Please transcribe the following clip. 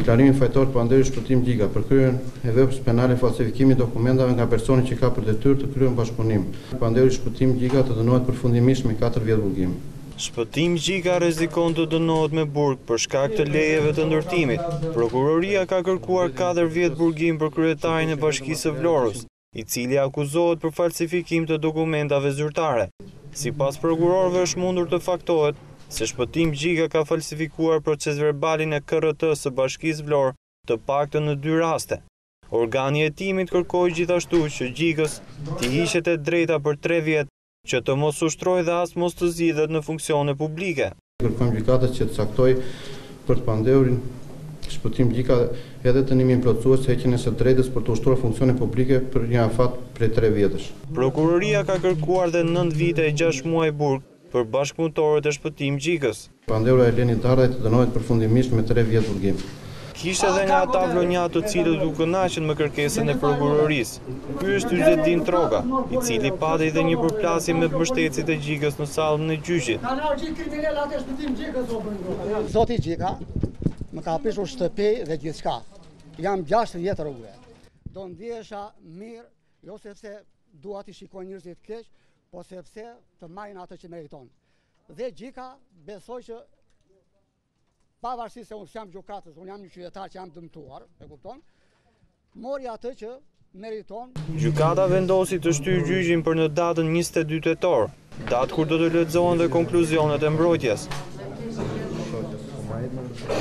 Declarimi fajtor Panderi Shpëtim Gjika për kryerjen e veprës penale falsifikimi dokumentave nga personi që ka për detyrë të kryer bashkëpunim. Panderi Shpëtim Gjika të dënohet përfundimisht me 4 vjet burgim. Shpëtim Gjika rrezikon të dënohet me burg për shkak të lejeve të ndërtimit. Prokuroria ka kërkuar 4 vjet burgim për kryetarin e Bashkisë së Vlorës, i cili akuzohet për falsifikim të dokumentave zyrtare. Sipas prokurorëve është mundur të faktohet se Shpëtim Gjika ka falsifikuar procesverbalin e KRT-së së Bashkisë Vlorë të paktën në 2 raste. Organi i hetimit kërkoi gjithashtu që Gjikës t'i hiqet e drejta për 3 vjet që të mos ushtrojë dhe as mos të zgjidhet në funksione publike. Kërkojmë gjykatës që të caktoj për Panderin Shpëtim Gjika edhe dënimin plotësues se heqjen e së drejtës për të ushtruar funksione publike për një afat prej 3 vjetësh. Prokuroria ka kërkuar dhe 9 vite e 6 muaj burg për bashkëpunëtorët e Shpëtim Gjikës. Pandera Eleni Dardaj të dënohet përfundimisht me 3 vjet burgim. Kishte edhe nga ata vlonjat të cilët u kënaqën me kërkesën e prokurorisë. Ky është Yzetdin Troga, i cili pati dhe një përplasje me mbështetësit e Gjikës në sallën e gjyqit. Zoti Gjika më ka prishur shtëpi dhe gjithçka. Jam 6 vjet rrugë. Do ndihesha mirë, jo sepse dua t'i shikoj njerëzit keq, po sepse të marrin atë që meriton. Dhe Gjika besoj që pavarësisht se unë jam gjykatës, unë jam një qytetar që jam dëmtuar, e kupton? Mori atë që meriton. Gjykata vendosi të shtyjë gjyqin për në datën 22 tetor, datë kur do të lexohen dhe konkluzionet e mbrojtjes.